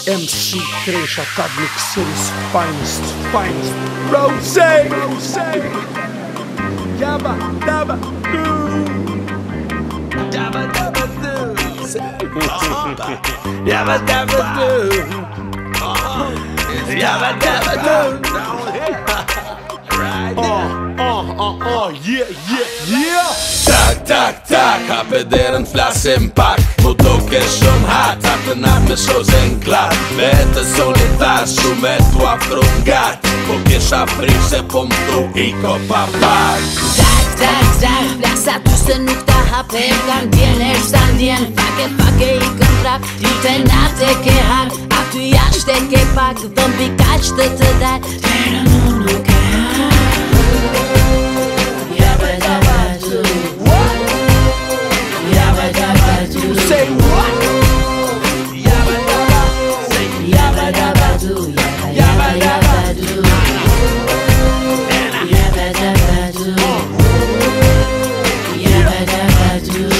MC Kresha Kadlik City's finest Rose Yabba dabba doo Yabba dabba doo Yabba dabba doo Yabba dabba doo yeah Tak, hapederen flassen pack Mot dere som har tatt den med så enkla Med solitar shumë e tua frungat Po kisha fryse po mtu I kopa pak Tak, plasa ty se nuk ta hape Kan djen e shta ndjen Fake I kën trap Dite natë e ke hak Aty jashtë e ke pak Dhëmbi kaq të të dal Tërë nuk e hak Say what? Yabba dabba doo, yabba dabba doo, yabba dabba doo, yabba dabba doo,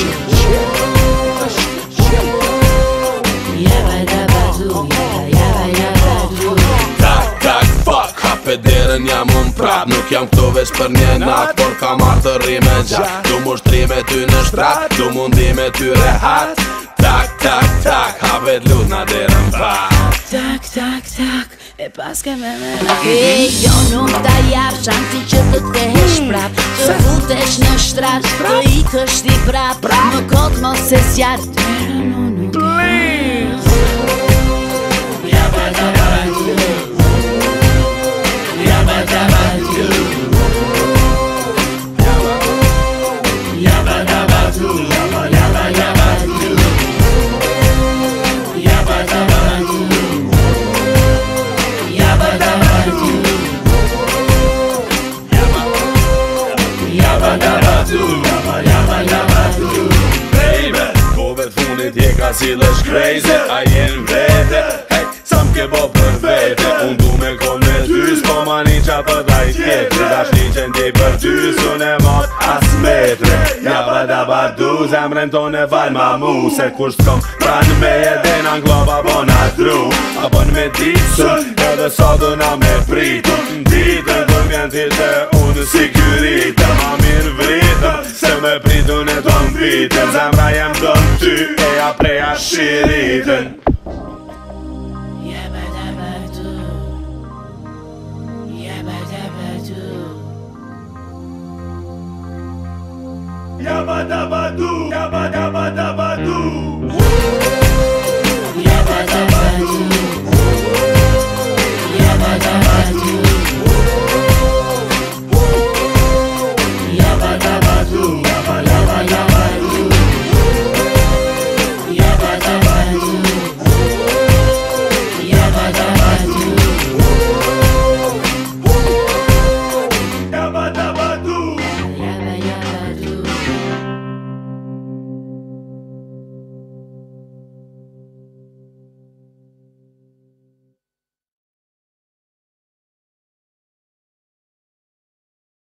yabba dabba doo, yabba doo. Tak, fuck, hapederen jam unë prap Nuk jam këto veç për një nat Por kam artë rime gjak Du mu shtrime ty në shtrat Du mundi me ty rehat Tak, habet lut na derën pak Tak, e paske me jo nuk ta jap shanti që të t'kehesh prap Të futesh në shtrat, të ikësh ti prap Më kot mos se s'jar Tërë nuk Please Yabba dabba doo Yabba dabba doo Yabba dabba doo Yabba dabba doo Yabba dabba doo Yabba dabba doo Yabba dabba doo Yabba dabba doo Baby, po vet funit je ka s'illesh crazy A jen vete, hey, sa m'ke bo për vete Unë du me kon me ty, s'po ma një qa për daj tjetri Dash një qen ti për ty, s'une mot as metre Yabba dabba doo, zemren ton e val ma mu Se kur s'kom pran me jeden angloba bona tru A bon me ditën, edhe sa dëna me pritën Ditën të vjen ti të unë siguritën Ma mirë vritën, se me pritën e ton vitën Zemra jem dën ty, e ja preja shiritën Yabba dabba doo Yabba dabba doo Yabba dabba doo, yabba dabba